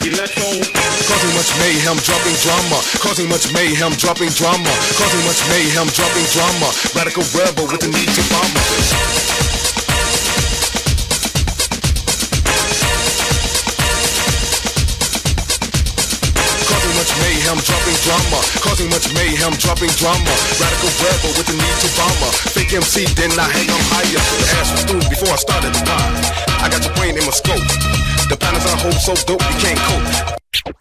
Causing much mayhem, dropping drama. Causing much mayhem, dropping drama. Causing much mayhem, dropping drama. Radical rebel with the need to bomb. Causing much mayhem, dropping drama. Causing much mayhem, dropping drama. Radical rebel with the need to bomb. Fake MC, then I hang on higher. The ass was through before I started to rhyme. I got your brain in my scope. The patterns I hold so dope you can't cope.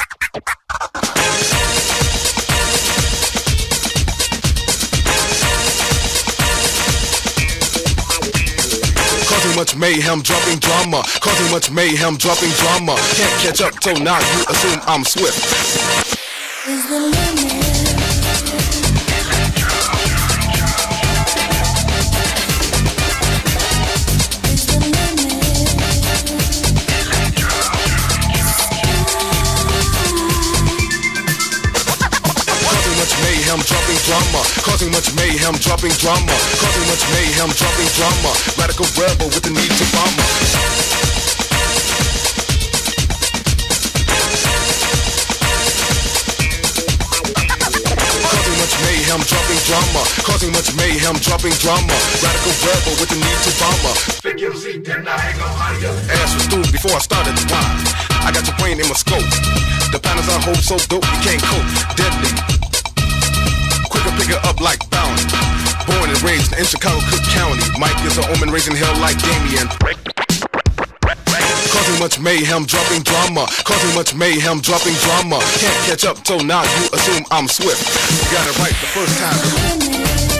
Causing much mayhem, dropping drama. Causing much mayhem, dropping drama. Can't catch up till now, you assume I'm swift. Is the limit. Mayhem, dropping drama. Causing much mayhem, dropping drama. Causing much mayhem, dropping drama. Radical rebel with the need to bomb. Causing much mayhem, dropping drama. Causing much mayhem, dropping drama. Radical rebel with the need to bomb. Figure Z, then I hang on higher. Ass was through before I started to rhyme. I got your brain in my scope. The patterns I hold so dope you can't cope. Deadly. Pick it up like bounty. Born and raised in Chicago, Cook County. Mike is an omen raising hell like Damien. Causing much mayhem, dropping drama. Causing much mayhem, dropping drama. Can't catch up till now, you assume I'm swift. You got it right the first time.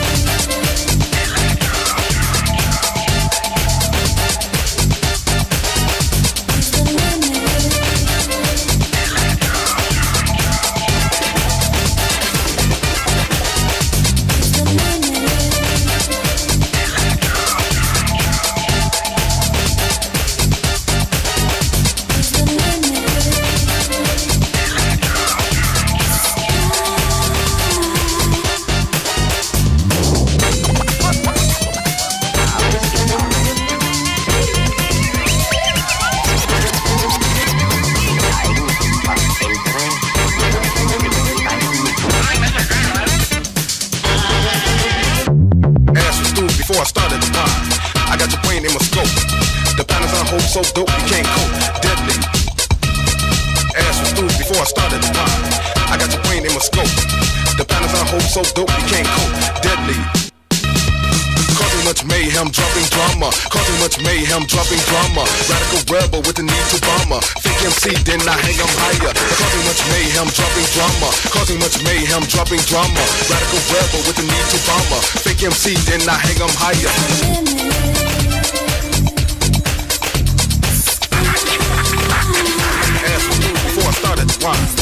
Before I started to rhyme, I got your brain in my scope. The patterns I hold so dope you can't cope. Deadly. Ass was through before I started to rhyme. I got your brain in my scope. The patterns I hold so dope you can't cope. Deadly. Causing much mayhem, dropping drama. Causing much mayhem, dropping drama. Radical rebel with the need to bomb. Fake MC, then I hang 'em higher. Causing much mayhem, dropping drama. Causing much mayhem, dropping drama. Radical rebel with the need to bomb. Fake MC, then I hang 'em higher. Ass was through before I started to rhyme.